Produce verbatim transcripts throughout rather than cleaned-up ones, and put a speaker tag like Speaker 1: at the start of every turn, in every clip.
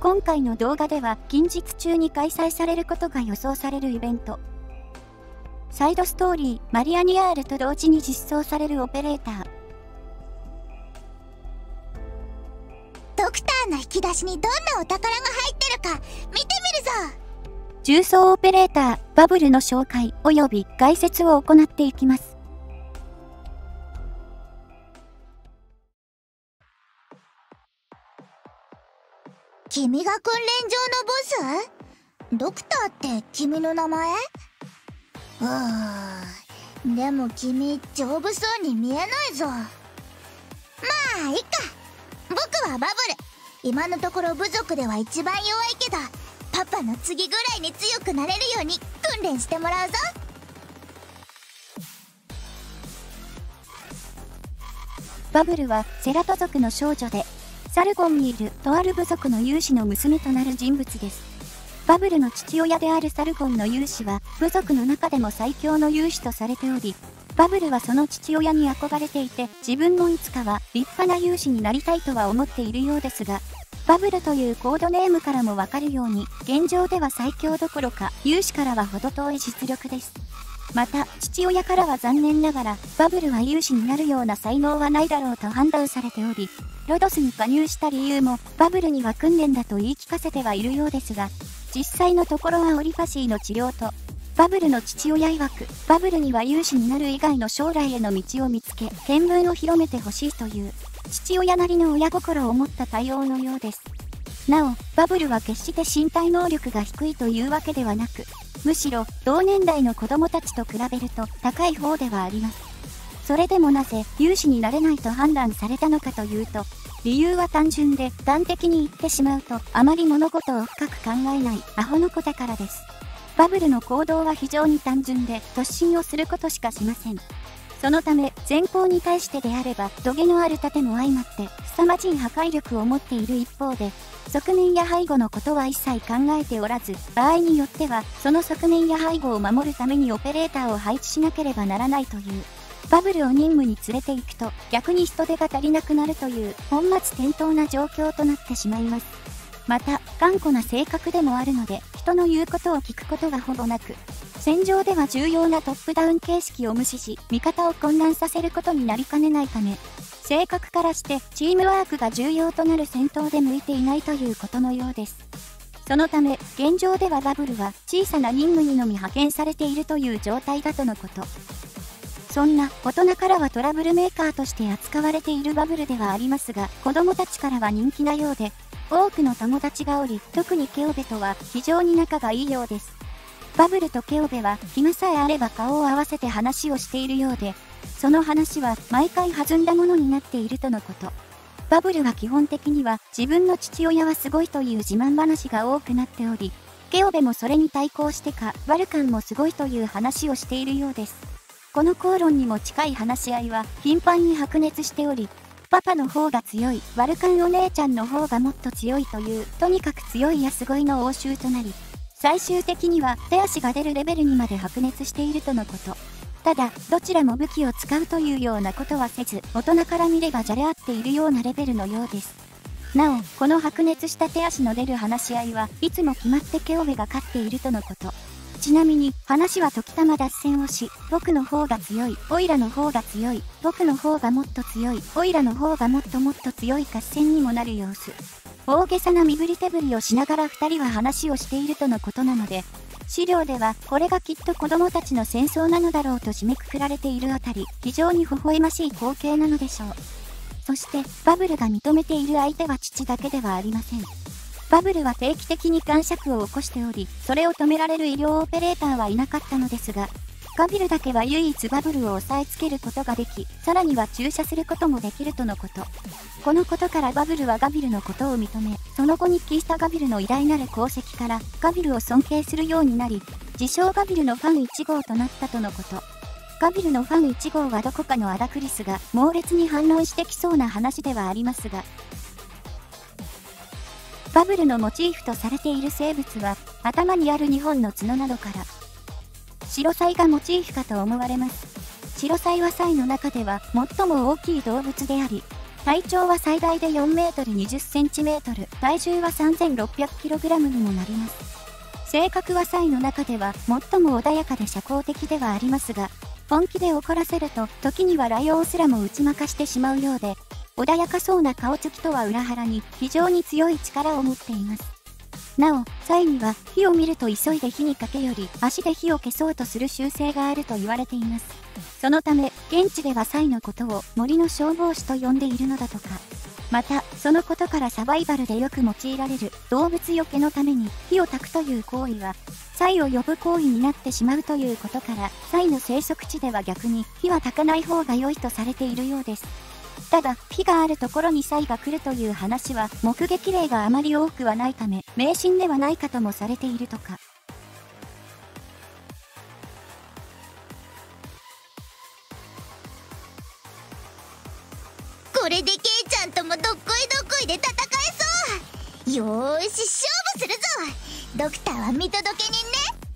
Speaker 1: 今回の動画では近日中に開催されることが予想されるイベント、サイドストーリーマリアニアールと同時に実装されるオペレーター、
Speaker 2: ドクターの引き出しにどんなお宝が入ってるか見てみるぞ。
Speaker 1: 重装オペレーターバブルの紹介及び概説を行っていきます。
Speaker 2: 君が訓練場のボス？ドクターって君の名前？うーん、でも君丈夫そうに見えないぞ。まあいいか。僕はバブル。今のところ部族では一番弱いけど、パパの次ぐらいに強くなれるように訓練してもらうぞ。
Speaker 1: バブルはセラト族の少女で、サルゴンにいるとある部族の勇士の娘となる人物です。バブルの父親であるサルゴンの勇士は部族の中でも最強の勇士とされており、バブルはその父親に憧れていて、自分もいつかは立派な勇士になりたいとは思っているようですが、バブルというコードネームからもわかるように、現状では最強どころか勇士からは程遠い実力です。また、父親からは残念ながら、バブルは勇士になるような才能はないだろうと判断されており、ロドスに加入した理由も、バブルには訓練だと言い聞かせてはいるようですが、実際のところはオリファシーの治療と、バブルの父親曰く、バブルには勇士になる以外の将来への道を見つけ、見聞を広めてほしいという、父親なりの親心を持った対応のようです。なお、バブルは決して身体能力が低いというわけではなく、むしろ同年代の子供たちと比べると高い方ではあります。それでもなぜ勇士になれないと判断されたのかというと、理由は単純で端的に言ってしまうとあまり物事を深く考えないアホの子だからです。バブルの行動は非常に単純で突進をすることしかしません。そのため前方に対してであれば土下のある盾も相まって凄まじい破壊力を持っている一方で、側面や背後のことは一切考えておらず、場合によってはその側面や背後を守るためにオペレーターを配置しなければならないという、バブルを任務に連れて行くと逆に人手が足りなくなるという本末転倒な状況となってしまいます。また頑固な性格でもあるので、人の言うことを聞くことがほぼなく、戦場では重要なトップダウン形式を無視し味方を混乱させることになりかねないため、性格からしてチームワークが重要となる戦闘で向いていないということのようです。そのため現状ではバブルは小さな任務にのみ派遣されているという状態だとのこと。そんな大人からはトラブルメーカーとして扱われているバブルではありますが、子供たちからは人気なようで、多くの友達がおり、特にケオベとは非常に仲がいいようです。バブルとケオベは暇さえあれば顔を合わせて話をしているようで、その話は毎回弾んだものになっているとのこと。バブルは基本的には自分の父親はすごいという自慢話が多くなっており、ケオベもそれに対抗してか、バルカンもすごいという話をしているようです。この口論にも近い話し合いは頻繁に白熱しており、パパの方が強い、バルカンお姉ちゃんの方がもっと強いという、とにかく強いやすごいの応酬となり、最終的には手足が出るレベルにまで白熱しているとのこと。ただ、どちらも武器を使うというようなことはせず、大人から見ればじゃれ合っているようなレベルのようです。なお、この白熱した手足の出る話し合いはいつも決まってケオベが勝っているとのこと。ちなみに話は時たま脱線をし、僕の方が強い、オイラの方が強い、僕の方がもっと強い、オイラの方がもっともっと強い合戦にもなる様子。大げさな身振り手振りをしながら二人は話をしているとのことなので、資料ではこれがきっと子供たちの戦争なのだろうと締めくくられているあたり、非常に微笑ましい光景なのでしょう。そしてバブルが認めている相手は父だけではありません。バブルは定期的に感触を起こしており、それを止められる医療オペレーターはいなかったのですが、ガビルだけは唯一バブルを押さえつけることができ、さらには注射することもできるとのこと。このことからバブルはガビルのことを認め、その後に聞いたガビルの偉大なる功績からガビルを尊敬するようになり、自称ガビルのファンいち号となったとのこと。ガビルのファンいち号はどこかのアダクリスが猛烈に反論してきそうな話ではありますが、バブルのモチーフとされている生物は頭にあるにほんの角などからシロサイがモチーフかと思われます。シロサイはサイの中では最も大きい動物であり、 体長は最大でよんメートルにじゅっセンチメートル、体重は さんぜんろっぴゃくキログラム にもなります。性格はサイの中では最も穏やかで社交的ではありますが、本気で怒らせると時にはライオンすらも打ち負かしてしまうようで、穏やかそうな顔つきとは裏腹に非常に強い力を持っています。なお、サイには火を見ると急いで火にかけより足で火を消そうとする習性があると言われています。そのため、現地ではサイのことを森の消防士と呼んでいるのだとか。また、そのことからサバイバルでよく用いられる動物よけのために火を焚くという行為は、サイを呼ぶ行為になってしまうということから、サイの生息地では逆に火は焚かない方が良いとされているようです。ただ、火があるところにサイが来るという話は目撃例があまり多くはないため、迷信ではないかともされているとか。
Speaker 2: これでケイちゃんともどっこいどっこいで戦えそう。よーし、勝負するぞ。ドクターは見届け人ね。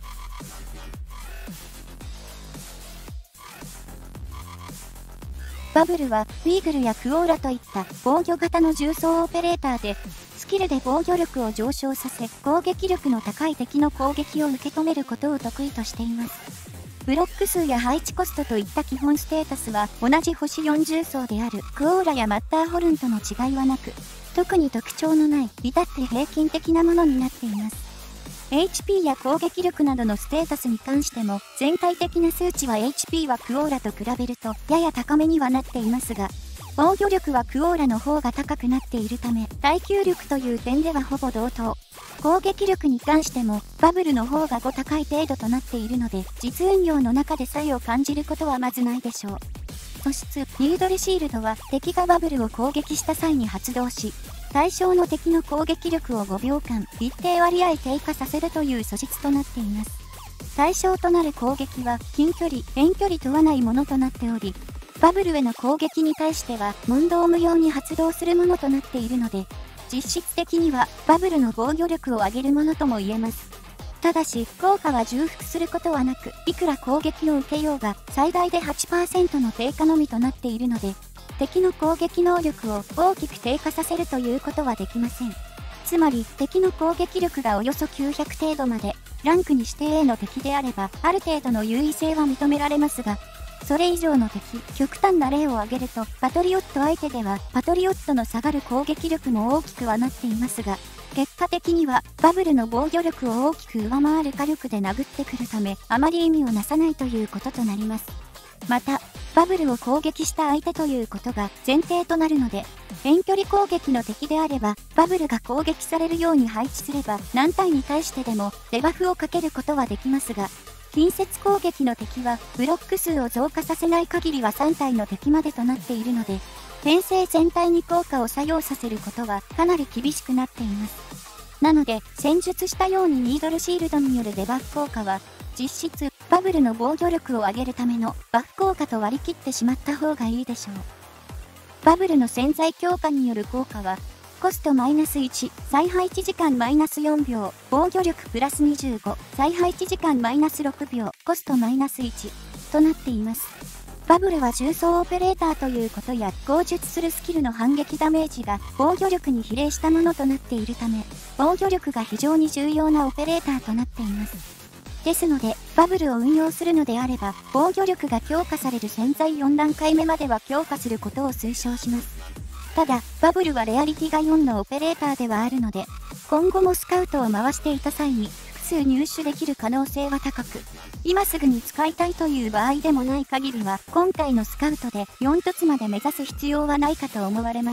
Speaker 1: バブルはビーグルやクオーラといった防御型の重装オペレーターで、スキルで防御力を上昇させ、攻撃力の高い敵の攻撃を受け止めることを得意としています。ブロック数や配置コストといった基本ステータスは同じ星よんじゅう層であるクオーラやマッターホルンとの違いはなく、特に特徴のない至って平均的なものになっています。エイチピー や攻撃力などのステータスに関しても、全体的な数値は エイチピー はクオーラと比べるとやや高めにはなっていますが、防御力はクオーラの方が高くなっているため、耐久力という点ではほぼ同等。攻撃力に関しても、バブルの方がご高い程度となっているので、実運用の中で差異を感じることはまずないでしょう。素質、ニュードルシールドは敵がバブルを攻撃した際に発動し、対象の敵の攻撃力をごびょうかん一定割合低下させるという素質となっています。対象となる攻撃は近距離、遠距離問わないものとなっており、バブルへの攻撃に対しては問答無用に発動するものとなっているので、実質的にはバブルの防御力を上げるものとも言えます。ただし、効果は重複することはなく、いくら攻撃を受けようが最大で はちパーセント の低下のみとなっているので、敵の攻撃能力を大きく低下させるということはできません。つまり、敵の攻撃力がおよそきゅうひゃく程度まで、ランクに指定 A の敵であれば、ある程度の優位性は認められますが、それ以上の敵、極端な例を挙げると、パトリオット相手では、パトリオットの下がる攻撃力も大きくはなっていますが、結果的には、バブルの防御力を大きく上回る火力で殴ってくるため、あまり意味をなさないということとなります。また、バブルを攻撃した相手ということが前提となるので、遠距離攻撃の敵であれば、バブルが攻撃されるように配置すれば、何体に対してでもデバフをかけることはできますが、近接攻撃の敵はブロック数を増加させない限りはさん体の敵までとなっているので、編成全体に効果を作用させることはかなり厳しくなっています。なので、戦術したようにニードルシールドによるデバフ効果は、実質、バブルの防御力を上げるためのバフ効果と割り切ってしまった方がいいでしょう。バブルの潜在強化による効果は、コストマイナスいち、再配置時間マイナスよんびょう、防御力プラスにじゅうご、再配置時間マイナスろくびょう、コストマイナスいちとなっています。バブルは重装オペレーターということや、口述するスキルの反撃ダメージが防御力に比例したものとなっているため、防御力が非常に重要なオペレーターとなっています。ですので、バブルを運用するのであれば、防御力が強化される潜在よん段階目までは強化することを推奨します。ただ、バブルはレアリティがよんのオペレーターではあるので、今後もスカウトを回していた際に複数入手できる可能性は高く、今すぐに使いたいという場合でもない限りは、今回のスカウトでよん凸まで目指す必要はないかと思われます。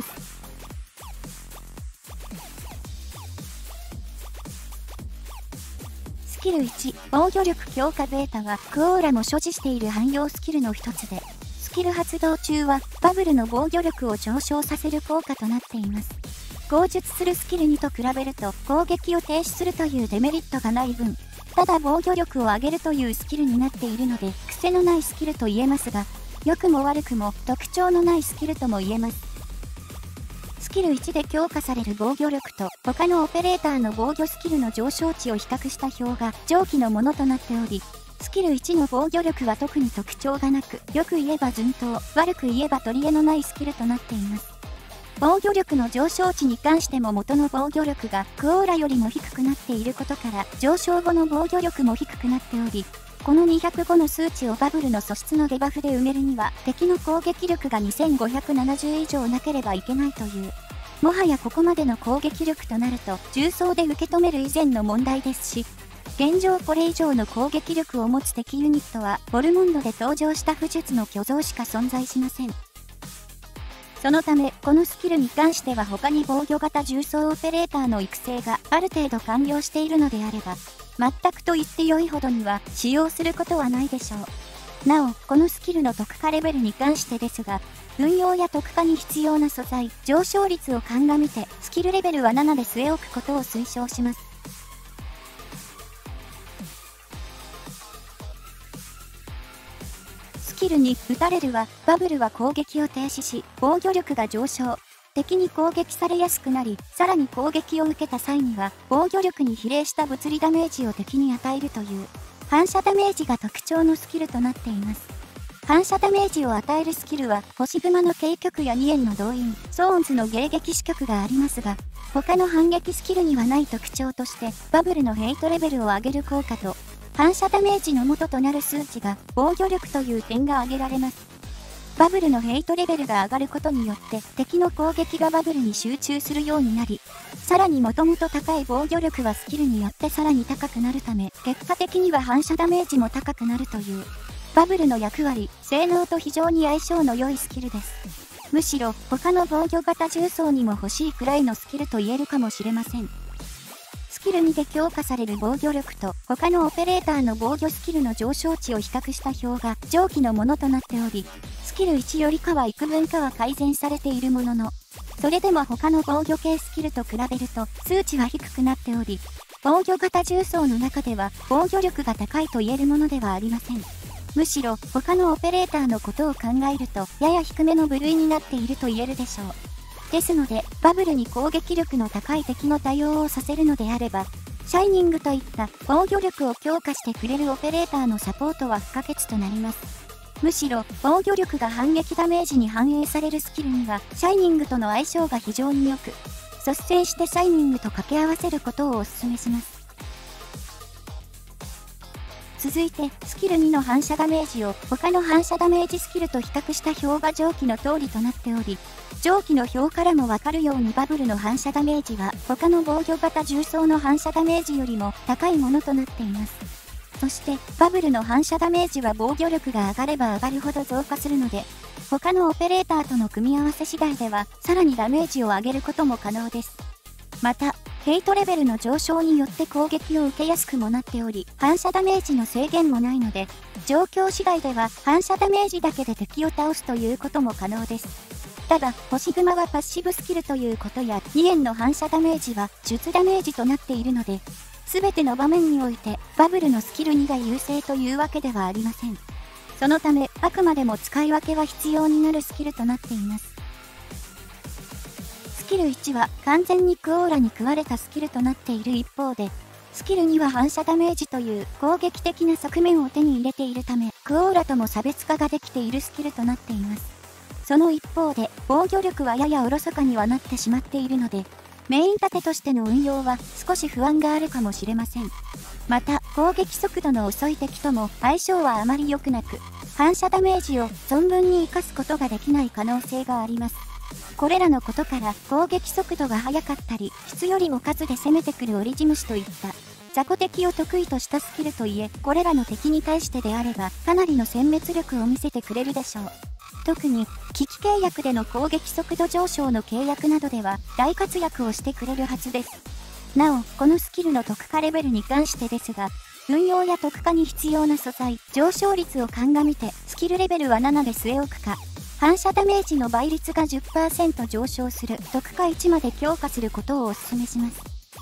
Speaker 1: スキルいち、防御力強化ベータは、クオーラも所持している汎用スキルの一つで、スキル発動中は、バブルの防御力を上昇させる効果となっています。口述するスキルにと比べると、攻撃を停止するというデメリットがない分、ただ防御力を上げるというスキルになっているので、癖のないスキルと言えますが、良くも悪くも特徴のないスキルとも言えます。スキルいちで強化される防御力と他のオペレーターの防御スキルの上昇値を比較した表が上記のものとなっており、スキルいちの防御力は特に特徴がなく、よく言えば順当、悪く言えば取り柄のないスキルとなっています。 防御力の上昇値に関しても元の防御力がクオーラよりも低くなっていることから上昇後の防御力も低くなっており、このにひゃくごの数値をバブルの素質のデバフで埋めるには敵の攻撃力がにせんごひゃくななじゅう以上なければいけないという。もはやここまでの攻撃力となると重装で受け止める以前の問題ですし、現状これ以上の攻撃力を持つ敵ユニットはボルモンドで登場した不術の巨像しか存在しません。そのため、このスキルに関しては他に防御型重装オペレーターの育成がある程度完了しているのであれば、全くと言って良いほどには使用することはないでしょう。なお、このスキルの特化レベルに関してですが、運用や特化に必要な素材、上昇率を鑑みて、スキルレベルはななで据え置くことを推奨します。スキルに打たれるは、バブルは攻撃を停止し、防御力が上昇。敵に攻撃されやすくなり、さらに攻撃を受けた際には、防御力に比例した物理ダメージを敵に与えるという、反射ダメージが特徴のスキルとなっています。反射ダメージを与えるスキルは、星熊の軽曲やに円の動員、ソーンズの迎撃視曲がありますが、他の反撃スキルにはない特徴として、バブルのヘイトレベルを上げる効果と、反射ダメージの元となる数値が防御力という点が挙げられます。バブルのヘイトレベルが上がることによって敵の攻撃がバブルに集中するようになり、さらにもともと高い防御力はスキルによってさらに高くなるため、結果的には反射ダメージも高くなるという、バブルの役割、性能と非常に相性の良いスキルです。むしろ他の防御型重装にも欲しいくらいのスキルと言えるかもしれません。スキルにで強化される防御力と他のオペレーターの防御スキルの上昇値を比較した表が上記のものとなっており、スキルいちよりかは幾分かは改善されているものの、それでも他の防御系スキルと比べると数値は低くなっており、防御型重装の中では防御力が高いと言えるものではありません。むしろ他のオペレーターのことを考えるとやや低めの部類になっていると言えるでしょう。ですので、バブルに攻撃力の高い敵の対応をさせるのであれば、シャイニングといった防御力を強化してくれるオペレーターのサポートは不可欠となります。むしろ、防御力が反撃ダメージに反映されるスキルには、シャイニングとの相性が非常に良く、率先してシャイニングと掛け合わせることをお勧めします。続いて、スキルにの反射ダメージを他の反射ダメージスキルと比較した表が上記の通りとなっており、上記の表からもわかるようにバブルの反射ダメージは他の防御型重装の反射ダメージよりも高いものとなっています。そして、バブルの反射ダメージは防御力が上がれば上がるほど増加するので、他のオペレーターとの組み合わせ次第では、さらにダメージを上げることも可能です。また、ヘイトレベルの上昇によって攻撃を受けやすくもなっており、反射ダメージの制限もないので、状況次第では反射ダメージだけで敵を倒すということも可能です。ただ、星熊はパッシブスキルということや、に円の反射ダメージは術ダメージとなっているので、すべての場面においてバブルのスキルにが優勢というわけではありません。そのため、あくまでも使い分けは必要になるスキルとなっています。スキルいちは完全にクオーラに食われたスキルとなっている一方で、スキルには反射ダメージという攻撃的な側面を手に入れているため、クオーラとも差別化ができているスキルとなっています。その一方で、防御力はややおろそかにはなってしまっているので、メイン盾としての運用は少し不安があるかもしれません。また、攻撃速度の遅い敵とも相性はあまり良くなく、反射ダメージを存分に活かすことができない可能性があります。これらのことから攻撃速度が速かったり、質よりも数で攻めてくるオリジムシといった雑魚敵を得意としたスキルといえ、これらの敵に対してであればかなりの殲滅力を見せてくれるでしょう。特に危機契約での攻撃速度上昇の契約などでは大活躍をしてくれるはずです。なお、このスキルの特化レベルに関してですが、運用や特化に必要な素材、上昇率を鑑みてスキルレベルはななで据え置くか、反射ダメージの倍率が じゅっパーセント 上昇する特化いちまで強化することをお勧めします。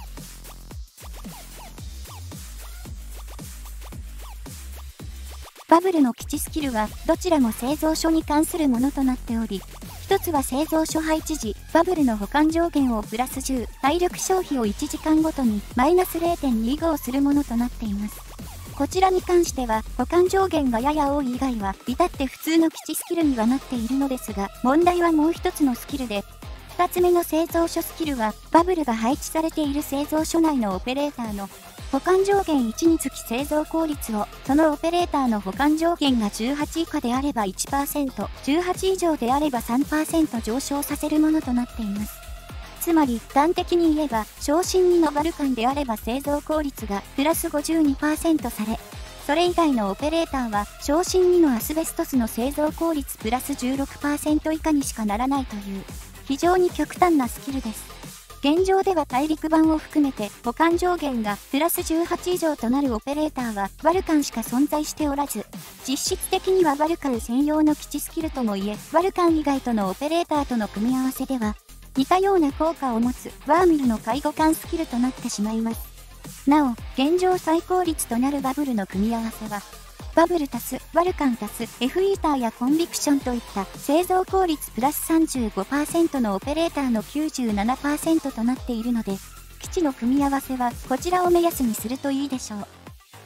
Speaker 1: バブルの基地スキルはどちらも製造所に関するものとなっており、一つは製造所配置時、バブルの保管上限をプラスじゅう、体力消費をいちじかんごとにマイナス れいてんにご するものとなっています。こちらに関しては、保管上限がやや多い以外は、至って普通の基地スキルにはなっているのですが、問題はもう一つのスキルで、 ふたつめの製造所スキルは、バブルが配置されている製造所内のオペレーターの保管上限いちにつき製造効率を、そのオペレーターの保管上限がじゅうはち以下であれば いちパーセント、じゅうはち以上であれば さんパーセント 上昇させるものとなっています。つまり、端的に言えば、昇進にのバルカンであれば製造効率がプラス ごじゅうにパーセント され、それ以外のオペレーターは、昇進にのアスベストスの製造効率プラス じゅうろくパーセント 以下にしかならないという、非常に極端なスキルです。現状では大陸版を含めて保管上限がプラスじゅうはち以上となるオペレーターはバルカンしか存在しておらず、実質的にはバルカン専用の基地スキルともいえ、バルカン以外とのオペレーターとの組み合わせでは、似たような効果を持つワーミルの介護官スキルとなってしまいます。なお、現状最高率となるバブルの組み合わせは、バブル足すバルカン足す F イーターやコンビクションといった製造効率プラス さんじゅうごパーセント のオペレーターの きゅうじゅうななパーセント となっているので、基地の組み合わせはこちらを目安にするといいでしょう。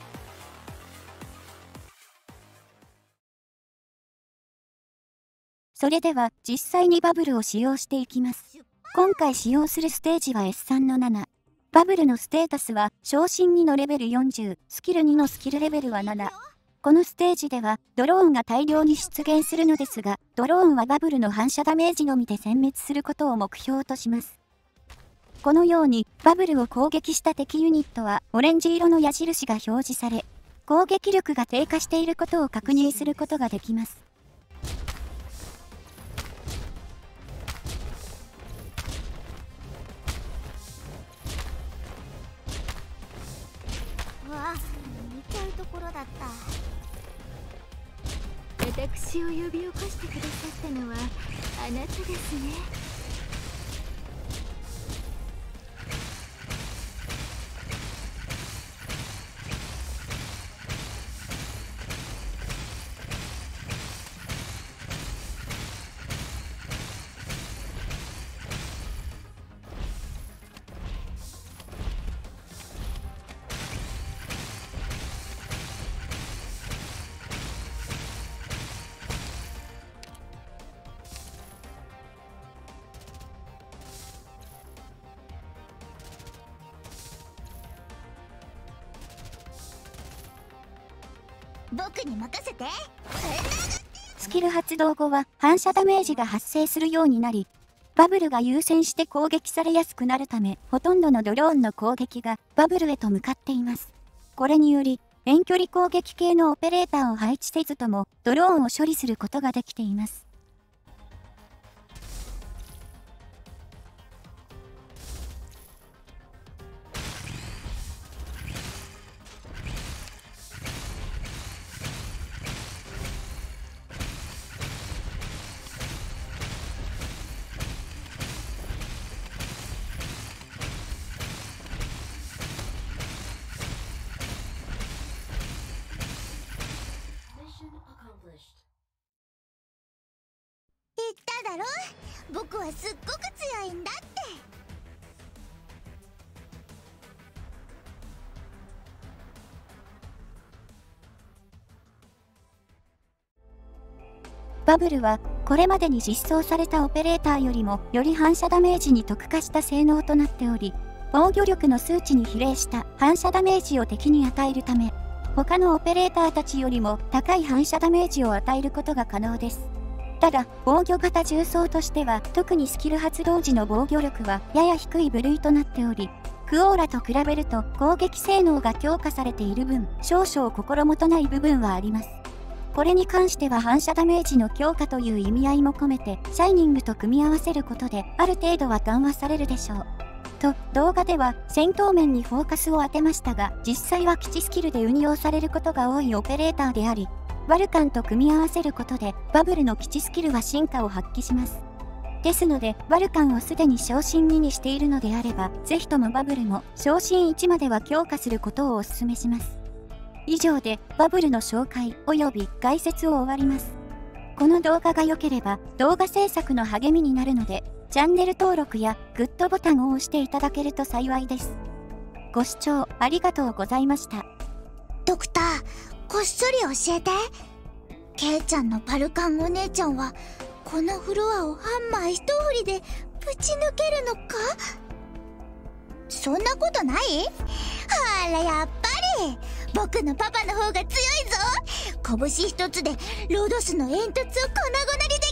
Speaker 1: それでは実際にバブルを使用していきます。今回使用するステージは エスさん のなな。バブルのステータスは昇進にのレベルよんじゅう、スキルにのスキルレベルはなな。このステージではドローンが大量に出現するのですが、ドローンはバブルの反射ダメージのみで殲滅することを目標とします。このようにバブルを攻撃した敵ユニットはオレンジ色の矢印が表示され、攻撃力が低下していることを確認することができます。
Speaker 2: うわ、見ちゃうところだった。
Speaker 3: 私を呼び起こしてくださったのはあなたですね。
Speaker 2: 僕に任せて。
Speaker 1: スキル発動後は反射ダメージが発生するようになり、バブルが優先して攻撃されやすくなるため、ほとんどのドローンの攻撃がバブルへと向かっています。これにより、遠距離攻撃系のオペレーターを配置せずとも、ドローンを処理することができています。
Speaker 2: 言っただろ、僕はすっごく強いんだって。
Speaker 1: バブルはこれまでに実装されたオペレーターよりもより反射ダメージに特化した性能となっており、防御力の数値に比例した反射ダメージを敵に与えるため、他のオペレーターたちよりも高い反射ダメージを与えることが可能です。ただ、防御型重装としては、特にスキル発動時の防御力はやや低い部類となっており、クオーラと比べると攻撃性能が強化されている分、少々心もとない部分はあります。これに関しては反射ダメージの強化という意味合いも込めて、シャイニングと組み合わせることで、ある程度は緩和されるでしょう。と、動画では戦闘面にフォーカスを当てましたが、実際は基地スキルで運用されることが多いオペレーターであり、バルカンと組み合わせることで、バブルの基地スキルは進化を発揮します。ですので、バルカンをすでに昇進ににしているのであれば、ぜひともバブルも昇進いちまでは強化することをお勧めします。以上で、バブルの紹介及び概説を終わります。この動画が良ければ、動画制作の励みになるので、チャンネル登録やグッドボタンを押していただけると幸いです。ご視聴ありがとうございました。
Speaker 2: ドクター、こっそり教えて。ケイちゃんのバルカンお姉ちゃんはこのフロアをハンマー一振りでプぶち抜けるのか？そんなことない？あら、やっぱり僕のパパの方が強いぞ。拳一つでロドスの煙突を粉々にで